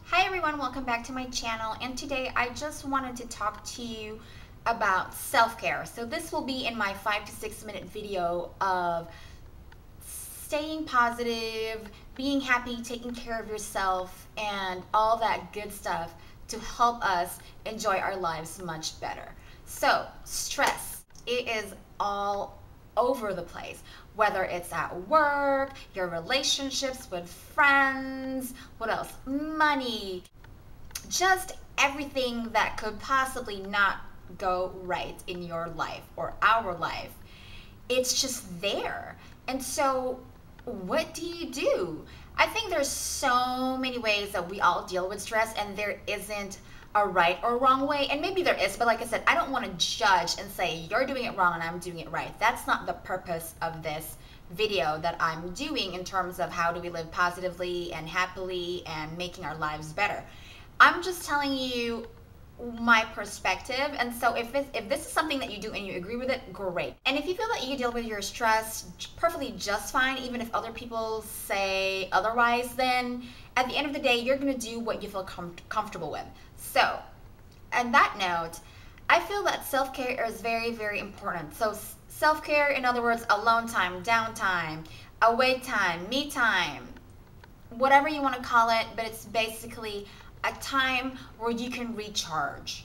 Hi everyone, welcome back to my channel, and today I just wanted to talk to you about self-care. So this will be in my 5 to 6 minute video of staying positive, being happy, taking care of yourself, and all that good stuff to help us enjoy our lives much better. So stress, it is all over the place, whether it's at work, your relationships with friends, what else? Money, just everything that could possibly not go right in your life or our life. It's just there. And so, what do you do? I think there's so many ways that we all deal with stress, and there isn't a right or wrong way. And maybe there is, but like I said, I don't want to judge and say you're doing it wrong and I'm doing it right. That's not the purpose of this video that I'm doing in terms of how do we live positively and happily and making our lives better. I'm just telling you my perspective, and so if this is something that you do and you agree with it, great. And if you feel that you deal with your stress perfectly just fine, even if other people say otherwise, then at the end of the day, you're going to do what you feel comfortable with. So, on that note, I feel that self-care is very, very important. So self-care, in other words, alone time, downtime, away time, me time, whatever you want to call it, but it's basically a time where you can recharge.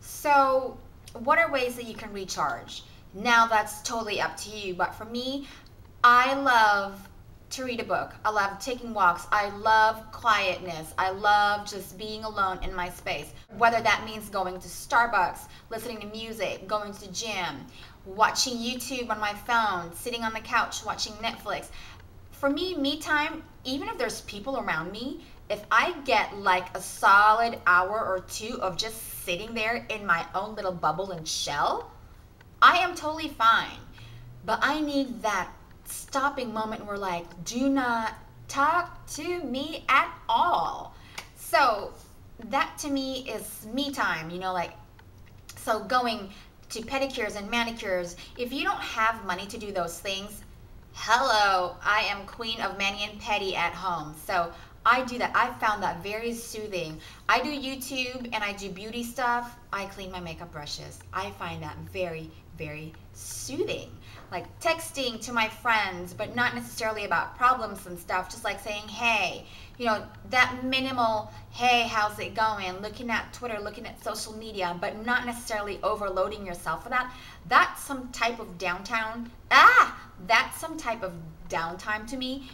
So what are ways that you can recharge? Now that's totally up to you, but for me, I love to read a book. I love taking walks. I love quietness. I love just being alone in my space. Whether that means going to Starbucks, listening to music, going to the gym, watching YouTube on my phone, sitting on the couch watching Netflix. For me, me time, even if there's people around me, if I get like a solid hour or two of just sitting there in my own little bubble and shell, I am totally fine. But I need that stopping moment where like, do not talk to me at all. So that to me is me time, like, so going to pedicures and manicures. If you don't have money to do those things, hello, I am queen of mani and pedi at home. So I do that. I found that very soothing. I do YouTube and I do beauty stuff. I clean my makeup brushes. I find that very, very soothing. Like texting to my friends, but not necessarily about problems and stuff. Just like saying, hey, that minimal, hey, how's it going? Looking at Twitter, looking at social media, but not necessarily overloading yourself with that. That's some type of downtime. That's some type of downtime to me.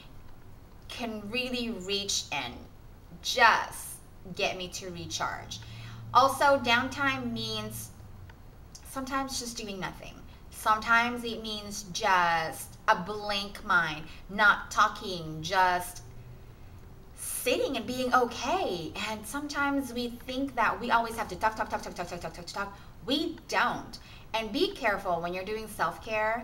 Can really reach and just get me to recharge. Also, downtime means sometimes just doing nothing. Sometimes it means just a blank mind, not talking, just sitting and being okay. And sometimes we think that we always have to talk. We don't. And be careful when you're doing self-care.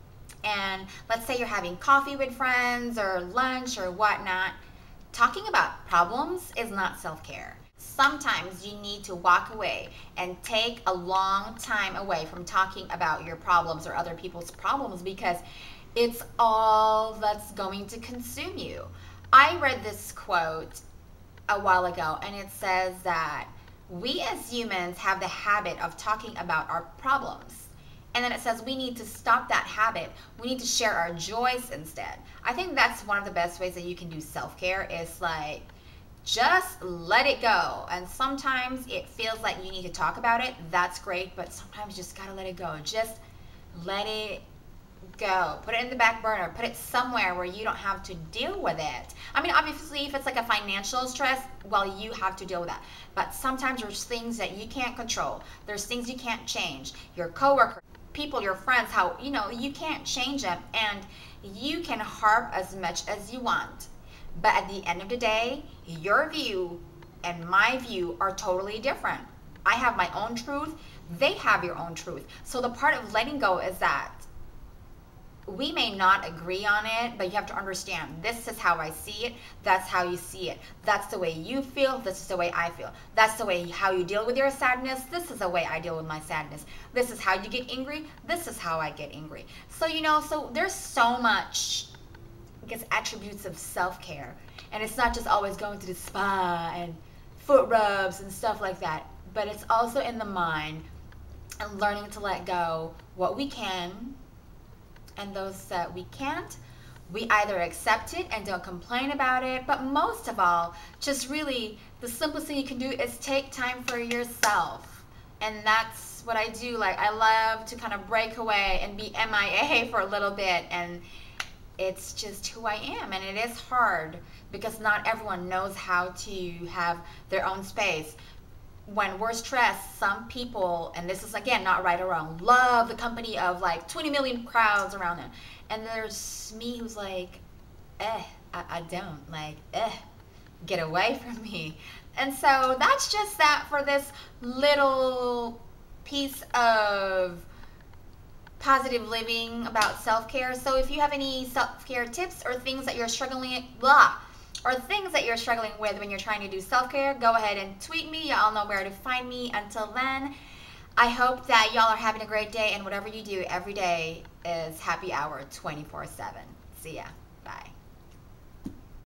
And let's say you're having coffee with friends or lunch or whatnot, talking about problems is not self-care. Sometimes you need to walk away and take a long time away from talking about your problems or other people's problems, because it's all that's going to consume you. I read this quote a while ago, and it says that we as humans have the habit of talking about our problems. And then it says we need to stop that habit. We need to share our joys instead. I think that's one of the best ways that you can do self-care, is like, just let it go. And sometimes it feels like you need to talk about it. That's great, but sometimes you just gotta let it go. Just let it go. Put it in the back burner. Put it somewhere where you don't have to deal with it. I mean, obviously, if it's like a financial stress, well, you have to deal with that. But sometimes there's things that you can't control. There's things you can't change. Your coworker, people, your friends, how you can't change them, and you can harp as much as you want, but at the end of the day, your view and my view are totally different. I have my own truth, they have your own truth. So the part of letting go is that we may not agree on it, but you have to understand, this is how I see it, that's how you see it. That's the way you feel, this is the way I feel. That's the way how you deal with your sadness, this is the way I deal with my sadness. This is how you get angry, this is how I get angry. So, so there's so much, I guess, attributes of self-care. And it's not just always going to the spa and foot rubs and stuff like that. But it's also in the mind and learning to let go what we can, and those that we can't, we either accept it and don't complain about it, but most of all, just really the simplest thing you can do is take time for yourself. And that's what I do. Like, I love to kind of break away and be MIA for a little bit, and it's just who I am. And it is hard because not everyone knows how to have their own space. When we're stressed, some people, and this is again not right or wrong, love the company of like 20 million crowds around them. And there's me who's like, I don't. Like, get away from me. And so that's just that for this little piece of positive living about self-care. So if you have any self-care tips or things that you're struggling with when you're trying to do self-care, go ahead and tweet me. Y'all know where to find me. Until then, I hope that y'all are having a great day, and whatever you do every day is happy hour 24/7. See ya. Bye.